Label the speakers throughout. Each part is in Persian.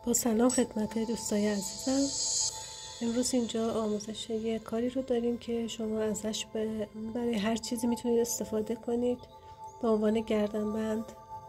Speaker 1: با سلام خدمت دوستای عزیزم. امروز اینجا آموزش یه کاری رو داریم که شما ازش برای هر چیزی میتونید استفاده کنید. به عنوان گردنبند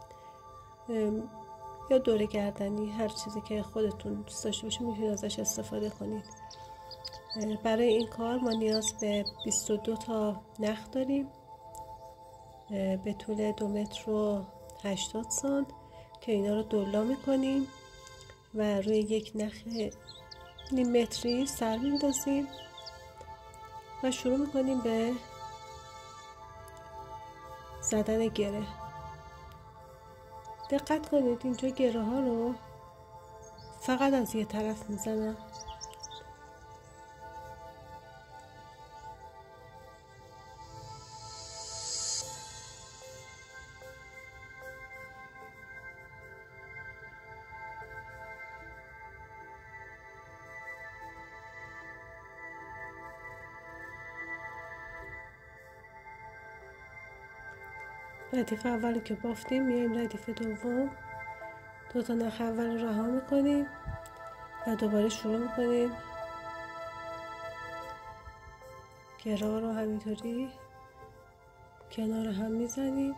Speaker 1: یا دوره گردنی، هر چیزی که خودتون دوست داشته باشید میتونید ازش استفاده کنید. برای این کار ما نیاز به 22 تا نخ داریم به طول 2 متر و 80 سانت که اینا رو دولا میکنیم و روی یک نخ نیم متری سر میندازیم و شروع میکنیم به زدن گره. دقت کنید اینجا گره ها رو فقط از یه طرف میزنم. ردیف اول که بافتیم میایم ردیف دوم 2 تا نخ اول رو رها میکنیم و دوباره شروع میکنیم گره رو همینطوری کنار هم میزنیم.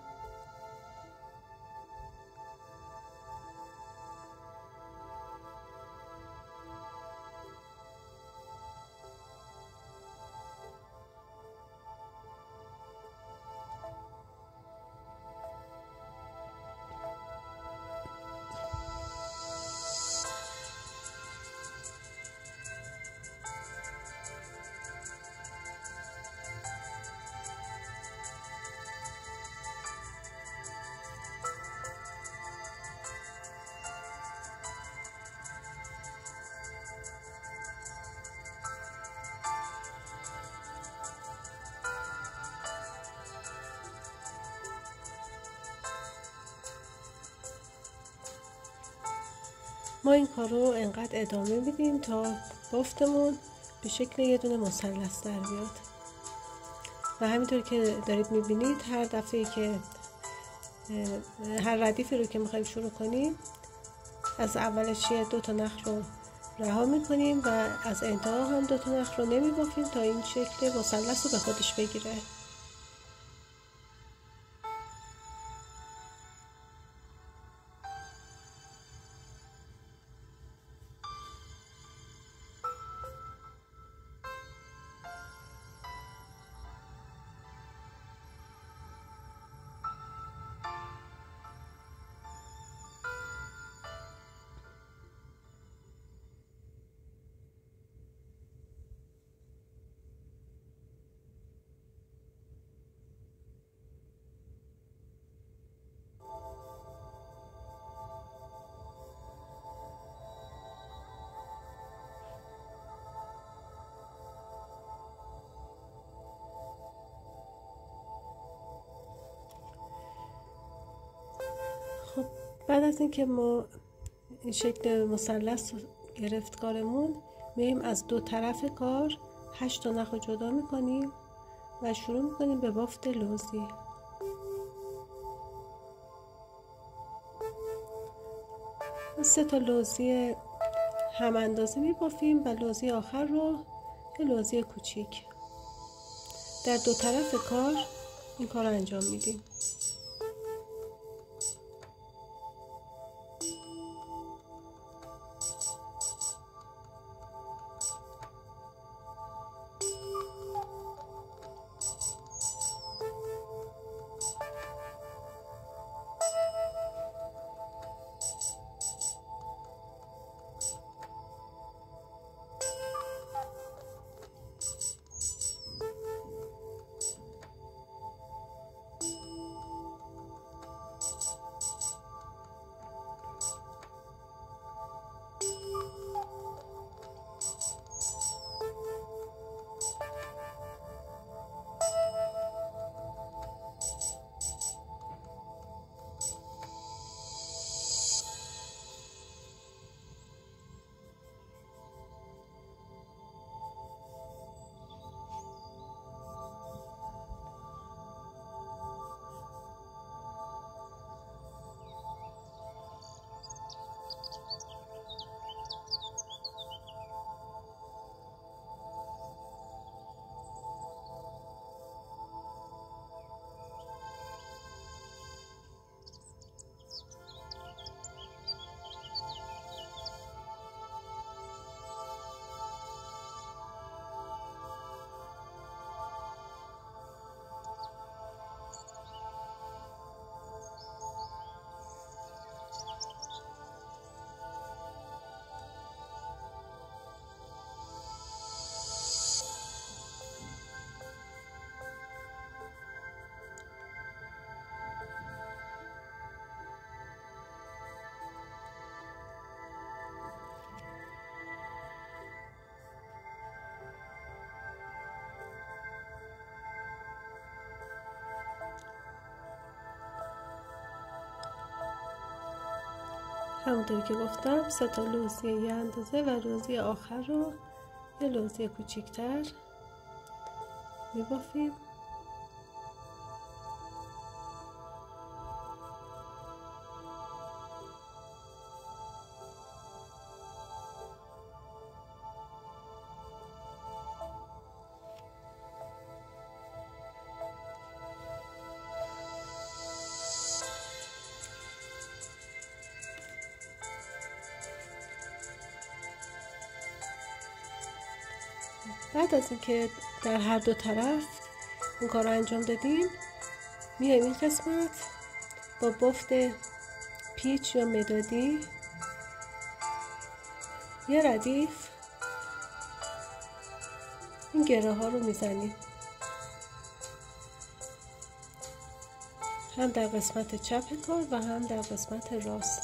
Speaker 1: ما این کار رو انقدر ادامه میدیم تا بافتمون به شکل یه دونه مثلث در بیاد و همینطور که دارید میبینید هر دفعه که هر ردیفی رو که میخوایم شروع کنیم از اولش 2 تا نخ رو رها میکنیم و از انتها هم 2 تا نخ رو نمیبافیم تا این شکل مثلث رو به خودش بگیره. خب بعد از اینکه ما این شکل مثلث گرفت کارمون، میایم از 2 طرف کار 8 تا نخ رو جدا میکنیم و شروع میکنیم به بافت لوزی. ما 3 تا لوزی هم اندازه میبافیم و لوزی آخر رو یه لوزی کوچیک در 2 طرف کار این کار رو انجام میدیم. همونطوری که گفتم 3 تا لوزی یه اندازه و لوزی آخر رو یه لوزی کوچیکتر میبافیم. بعد از اینکه در هر دو طرف این کار رو انجام دادیم، میایم این قسمت با بافت پیچ یا مدادی یه ردیف این گره ها رو میزنیم، هم در قسمت چپ کار و هم در قسمت راست.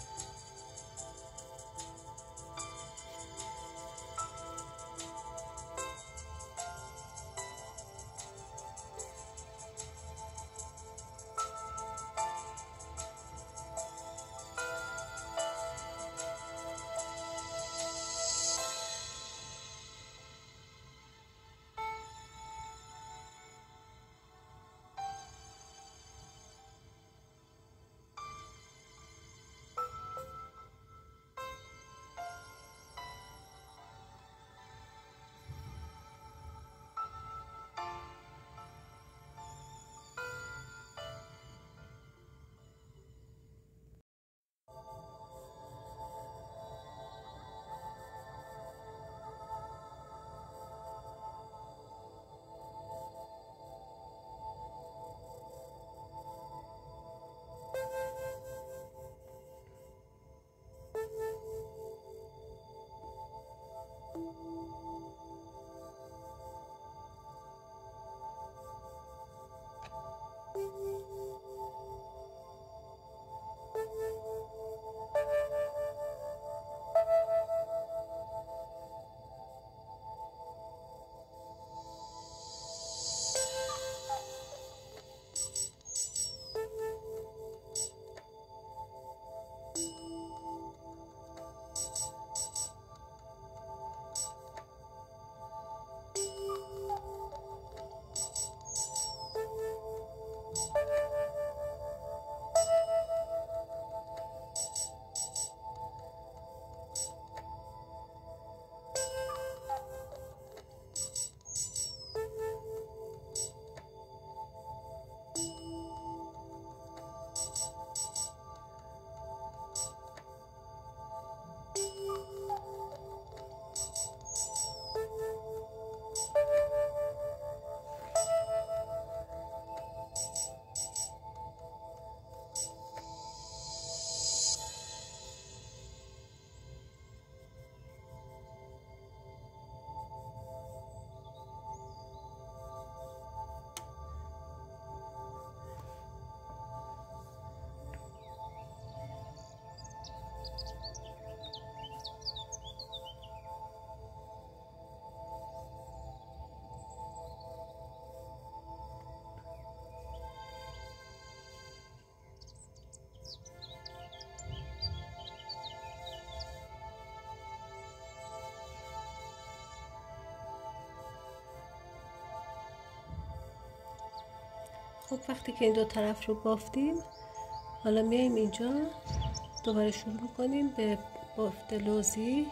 Speaker 1: خب وقتی که این دو طرف رو بافتیم، حالا میایم اینجا دوباره شروع میکنیم به بافت لوزی.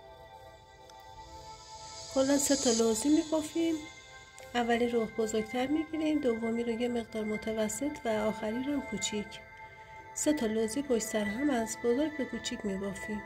Speaker 1: کلا 3 تا لوزی میبافیم. اولی رو بزرگتر میگیریم، دومی رو یه مقدار متوسط و آخری رو هم کوچیک. 3 تا لوزی پشت سر هم از بزرگ به کوچیک میبافیم.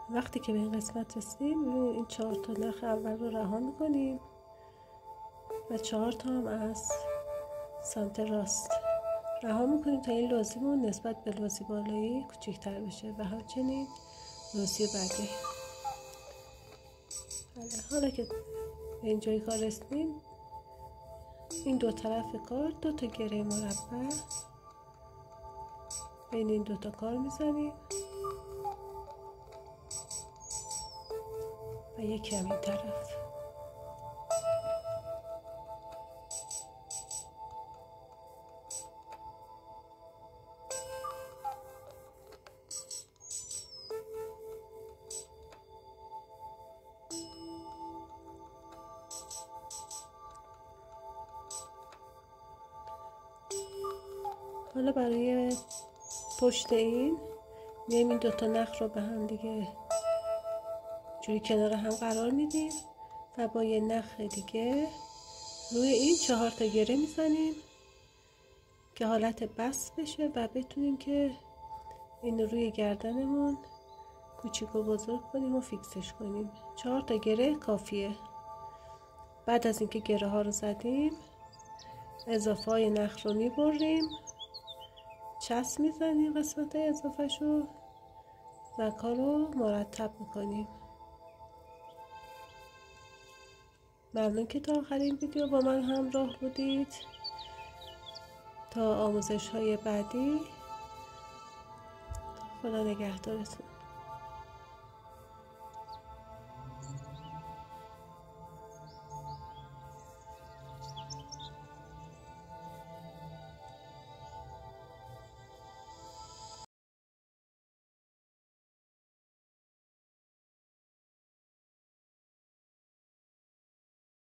Speaker 1: وقتی که به این قسمت رسیدیم این 4 تا نخ اول رو رها میکنیم و 4 تا هم از سمت راست رها میکنیم تا این لوزیمون نسبت به لوزی بالایی کوچکتر بشه و همچنین لوزی بعدی. حالا که به اینجای کار رسیدیم این دو طرف کار 2 تا گره مربع بین این 2 تا کار میزنیم و یکی هم این طرف. حالا برای پشت این میایم این 2 تا نخ رو به هم دیگه جوری کنار هم قرار میدیم و با یه نخ دیگه روی این 4 تا گره میزنیم که حالت بست بشه و بتونیم که این روی گردنمون کوچیک و بزرگ کنیم و فیکسش کنیم. 4 تا گره کافیه. بعد از اینکه گره ها رو زدیم اضافه های نخ رو میبریم، چسب میزنیم قسمت های اضافه شو و کار رو مرتب میکنیم. ممنون که تا آخرین ویدیو با من همراه بودید. تا آموزش های بعدی، خدا نگهدارتون.